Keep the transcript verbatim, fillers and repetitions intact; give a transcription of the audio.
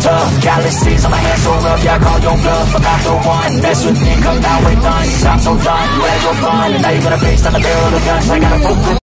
tough. Galaxies on my hands so rough, yeah, I call your bluff. I'm not the one, mess with me, come down with guns. I'm so done, yeah, you're fun. And now you're gonna face down the barrel of guns. I got a full clip